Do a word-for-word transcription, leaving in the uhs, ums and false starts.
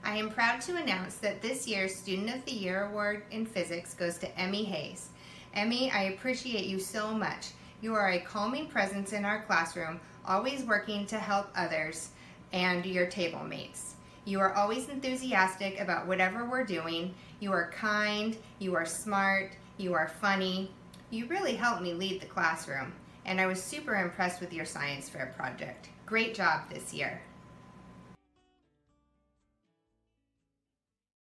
I am proud to announce that this year's Student of the Year Award in Physics goes to Emmy Hayes. Emmy, I appreciate you so much. You are a calming presence in our classroom, always working to help others and your table mates. You are always enthusiastic about whatever we're doing. You are kind, you are smart, you are funny. You really helped me lead the classroom, and I was super impressed with your science fair project. Great job this year.